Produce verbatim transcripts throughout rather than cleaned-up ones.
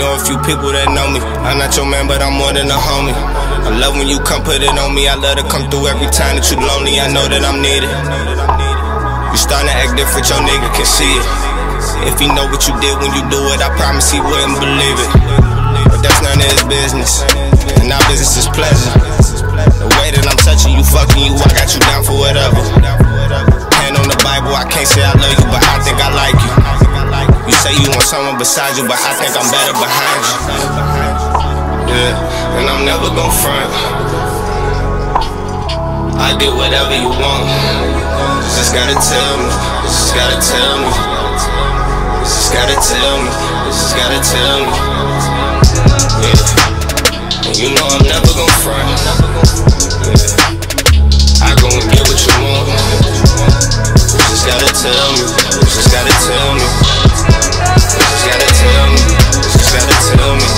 know a few people that know me. I'm not your man, but I'm more than a homie. I love when you come put it on me. I love to come through every time that you lonely. I know that I'm needed. You starting to act different, your nigga can see it. If he know what you did when you do it, I promise he wouldn't believe it. But that's none of his business, and our business is pleasant. The way that I'm touching you, fucking you, I got you down for whatever. Hand on the Bible, I can't say I love you, but I think I like you. You say you want someone beside you, but I think I'm better behind you. Yeah, and I'm never gon' front. I get whatever you want. You just gotta tell me, you just gotta tell me. You just gotta tell me, you just gotta tell me. Yeah, and you know I'm never gon' front. Yeah, I go and get what you want. You just gotta tell me, you just gotta tell me. You just gotta tell me, you just gotta tell me.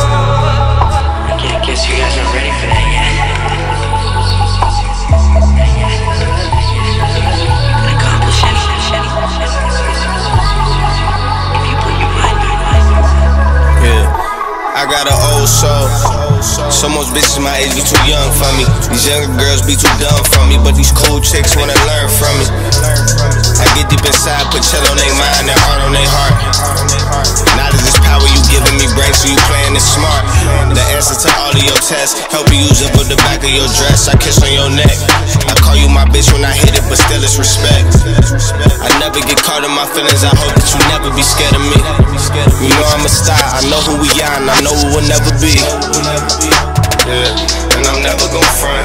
I guess you guys aren't ready for that yet. Accomplish it. If you put your mind on it. Yeah, I got an old soul. Some most bitches my age be too young for me. These younger girls be too dumb for me, but these cool chicks wanna learn from me. I get deep inside, put chill on their mind and heart on their heart. Knowledge is power, you giving me brains, so you playing it smart. The answer to all of your tests, help you use up with the back of your dress. I kiss on your neck. I call you my bitch when I hit it, but still it's respect. I never get caught in my feelings, I hope that you never be scared of me. You know I'm a star, I know who we are, and I know who we'll never be. Yeah, and I'm never gon' front.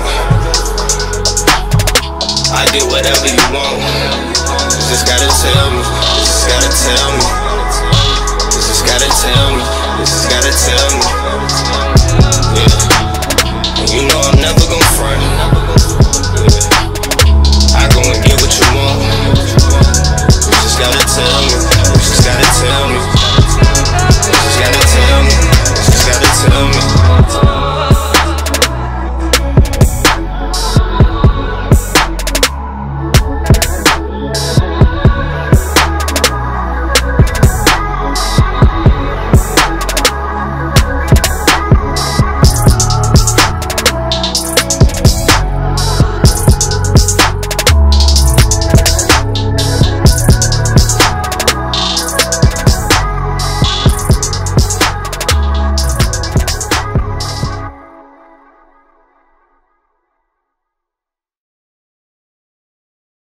I get whatever you want. You just gotta tell me, you just gotta tell me. You just gotta tell me, you just gotta tell me.